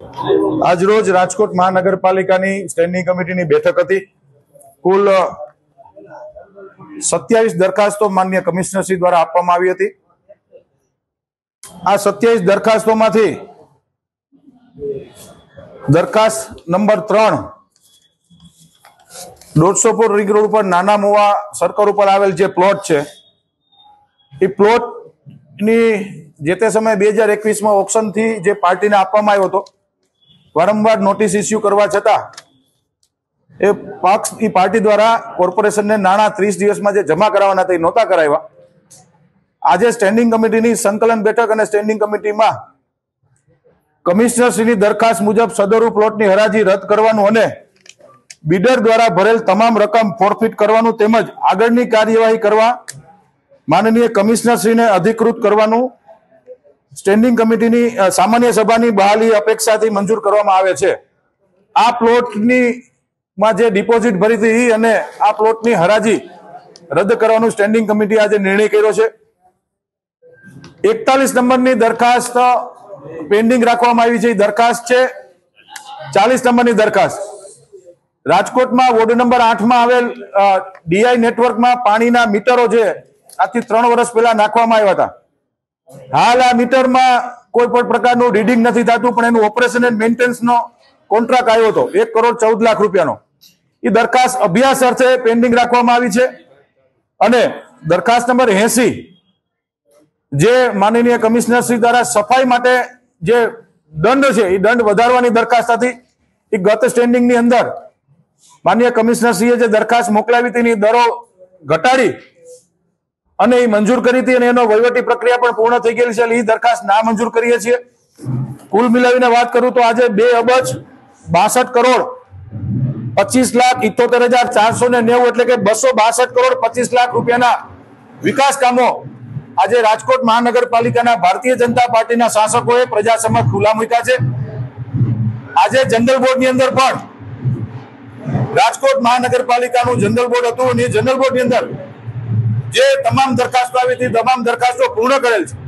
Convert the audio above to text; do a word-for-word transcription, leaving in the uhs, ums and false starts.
આજ રોજ રાજકોટ મહાનગરપાલિકાની સ્ટેન્ડિંગ કમિટીની બેઠક હતી। કુલ સત્યાવીસ દરખાસ્તો માન્ય કમિશનરશ્રી દ્વારા આપવામાં આવી હતી। આ સત્યાવીસ દરખાસ્તોમાંથી દરખાસ્ત નંબર ત્રણ દોઢસોપુર રિંગ રોડ ઉપર નાના મુવા સર્કલ ઉપર આવેલ જે પ્લોટ છે એ પ્લોટ ની જે તે સમયે બે હજાર એકવીસ માં ઓપ્શન થી જે પાર્ટીને આપવામાં આવ્યો હતો, વારંવાર નોટિસ ઇસ્યુ કરવા છતાં એ પક્ષ એ પાર્ટી દ્વારા કોર્પોરેશનને નાણાં ત્રીસ દિવસમાં જે જમા કરાવવાના હતા એ નહોતા કરાવ્યા। આજે સ્ટેન્ડિંગ કમિટીની સંકલન બેઠક અને સ્ટેન્ડિંગ કમિટીમાં કમિશનરશ્રીની દરખાસ્ત મુજબ સદરુ પ્લોટની હરાજી રદ કરવાનું અને બિડર દ્વારા ભરેલ તમામ રકમ ફોરફીટ કરવાનું તેમજ આગળની કાર્યવાહી કરવા માનનીય કમિશનરશ્રીને અધિકૃત કરવાનું સ્ટેન્ડિંગ કમિટીની સામાન્ય સભાની બહાલી અપેક્ષાથી મંજૂર કરવામાં આવે છે। આ પ્લોટની માં જે ડિપોઝિટ ભરી હતી અને આ પ્લોટની હરાજી રદ કરવાનું સ્ટેન્ડિંગ કમિટી આજે નિર્ણય કર્યો છે। એકતાલીસ નંબરની દરખાસ્ત પેન્ડિંગ રાખવામાં આવી છે। દરખાસ્ત છે ચાલીસ નંબરની દરખાસ્ત રાજકોટમાં વોર્ડ નંબર આઠ માં આવેલ ડીઆઈ નેટવર્કમાં પાણીના મીટરો છે આજથી ત્રણ વર્ષ પહેલા નાખવામાં આવ્યા હતા। હાલ આ મીટરમાં કોઈ પણ પ્રકારનું રીડિંગ નથી થતું, પણ એનું ઓપરેશન એન્ડ મેન્ટેનન્સનો કોન્ટ્રાક્ટ આવ્યો હતો એક કરોડ ચૌદ લાખ રૂપિયાનો। એ દરખાસ્ત અભ્યાસ અર્થે પેન્ડિંગ રાખવામાં આવી છે। અને દરખાસ્ત નંબર એસી જે માનનીય કમિશનર શ્રી દ્વારા સફાઈ માટે જે દંડ છે એ દંડ વધારવાની દરખાસ્ત હતી, એ ગત સ્ટેન્ડિંગ ની અંદર માનનીય કમિશનર શ્રીએ જે દરખાસ્ત મોકલાવી હતી એની દરો ઘટાડી અને એ મંજૂર કરી હતી અને એનો વહીવટી પ્રક્રિયા પણ પૂર્ણ થઈ ગયેલી છે। એ દરખાસ્ત ના મંજૂર કરીએ છીએ। કુલ મિલાવીને વાત કરું તો આજે બે અબજ બાસઠ કરોડ પચીસ લાખ ઇત્તોતેર હજાર ચારસો ને નેવું એટલે કે બસો બાસઠ કરોડ પચીસ લાખ રૂપિયાના વિકાસ કામો આજે રાજકોટ મહાનગરપાલિકાના ભારતીય જનતા પાર્ટીના શાસકોએ પ્રજા સમક્ષ ખુલ્લા મૂક્યા છે। આજે જનરલ બોર્ડની અંદર પણ રાજકોટ મહાનગરપાલિકાનું જનરલ બોર્ડ હતું અને જનરલ બોર્ડની અંદર જે તમામ દરખાસ્તો આવી હતી તમામ દરખાસ્તો પૂર્ણ કરેલ છે।